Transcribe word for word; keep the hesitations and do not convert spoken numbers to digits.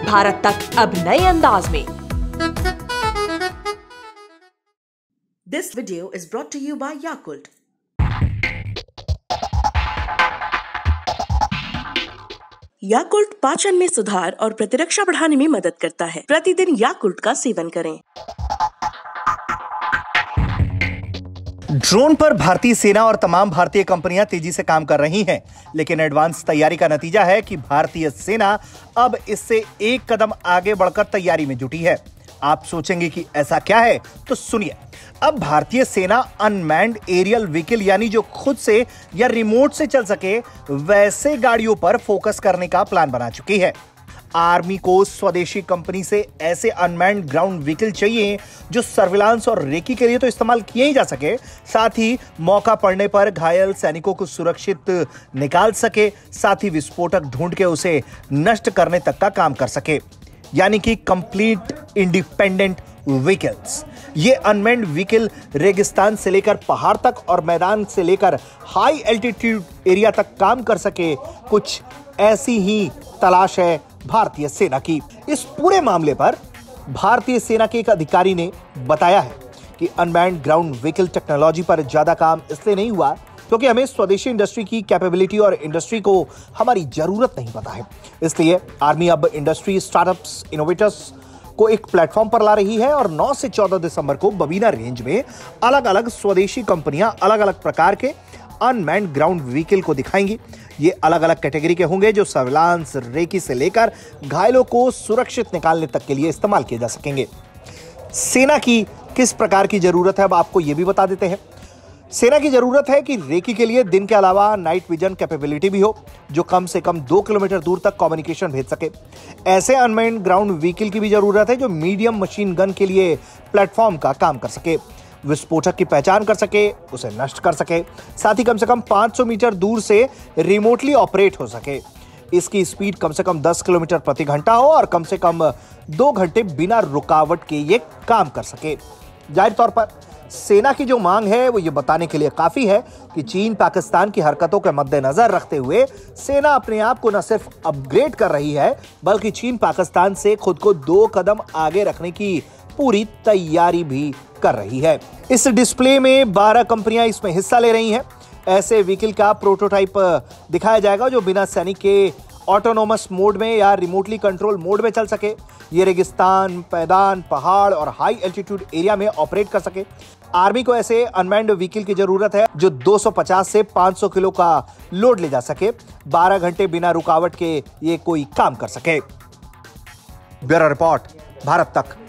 भारत तक अब नए अंदाज में। This video is brought to you by Yakult. Yakult पाचन में सुधार और प्रतिरक्षा बढ़ाने में मदद करता है। प्रतिदिन याकुल्ट का सेवन करें। ड्रोन पर भारतीय सेना और तमाम भारतीय कंपनियां तेजी से काम कर रही हैं, लेकिन एडवांस तैयारी का नतीजा है कि भारतीय सेना अब इससे एक कदम आगे बढ़कर तैयारी में जुटी है। आप सोचेंगे कि ऐसा क्या है, तो सुनिए। अब भारतीय सेना अनमैन्ड एरियल व्हीकल यानी जो खुद से या रिमोट से चल सके वैसे गाड़ियों पर फोकस करने का प्लान बना चुकी है। आर्मी को स्वदेशी कंपनी से ऐसे अनमैन्ड ग्राउंड व्हीकल चाहिए जो सर्विलांस और रेकी के लिए तो इस्तेमाल किए ही जा सके, साथ ही मौका पड़ने पर घायल सैनिकों को सुरक्षित निकाल सके, साथ ही विस्फोटक ढूंढ के उसे नष्ट करने तक का काम कर सके, यानी कि कंप्लीट इंडिपेंडेंट व्हीकल्स। ये अनमैन्ड व्हीकल रेगिस्तान से लेकर पहाड़ तक और मैदान से लेकर हाई एल्टीट्यूड एरिया तक काम कर सके, कुछ ऐसी ही तलाश है भारतीय सेना की। इस पूरे मामले पर भारतीय सेना के एक अधिकारी ने बताया है कि अनमैन्ड ग्राउंड व्हीकल टेक्नोलॉजी पर ज्यादा काम इसलिए नहीं हुआ क्योंकि हमें स्वदेशी इंडस्ट्री की कैपेबिलिटी और इंडस्ट्री को हमारी जरूरत नहीं पता है। इसलिए आर्मी अब इंडस्ट्री, स्टार्टअप्स, इनोवेटर्स को एक प्लेटफॉर्म पर ला रही है और नौ से चौदह दिसंबर को बबीना रेंज में अलग अलग स्वदेशी कंपनियां अलग अलग प्रकार के अनमैन्ड ग्राउंड व्हीकल को दिखाएंगी। ये अलग अलग कैटेगरी के होंगे जो सर्विलांस, रेकी से लेकर घायलों को सुरक्षित निकालने तक के लिए इस्तेमाल किए जा सकेंगे। सेना की किस प्रकार की जरूरत है अब आपको यह भी बता देते हैं। सेना की जरूरत है कि रेकी के लिए दिन के अलावा नाइट विजन कैपेबिलिटी भी हो जो कम से कम दो किलोमीटर दूर तक कम्युनिकेशन भेज सके। ऐसे अनमैन्ड ग्राउंड व्हीकल की भी जरूरत है जो मीडियम मशीन गन के लिए प्लेटफॉर्म का काम कर सके, विस्फोटक की पहचान कर सके, उसे नष्ट कर सके, साथ ही कम से कम पाँच सौ मीटर दूर से रिमोटली ऑपरेट हो सके। इसकी स्पीड कम से कम दस किलोमीटर प्रति घंटा हो और कम से कम दो घंटे बिना रुकावट के ये काम कर सके। जाहिर तौर पर सेना की जो मांग है वो ये बताने के लिए काफी है कि चीन पाकिस्तान की हरकतों के मद्देनजर रखते हुए सेना अपने आप को न सिर्फ अपग्रेड कर रही है बल्कि चीन पाकिस्तान से खुद को दो कदम आगे रखने की पूरी तैयारी भी कर रही है। इस डिस्प्ले में बारह कंपनियां इसमें हिस्सा ले रही हैं। ऐसे व्हीकल का प्रोटोटाइप दिखाया जाएगा जो बिना सैनिक के ऑटोनोमस मोड में या रिमोटली कंट्रोल मोड में चल सके। ये रेगिस्तान, मैदान, पहाड़ और हाई एल्टीट्यूड एरिया में ऑपरेट कर सके। आर्मी को ऐसे अनमैन्ड व्हीकल की जरूरत है जो दो सौ पचास से पाँच सौ किलो का लोड ले जा सके, बारह घंटे बिना रुकावट के ये कोई काम कर सके। ब्यूरो रिपोर्ट, भारत तक।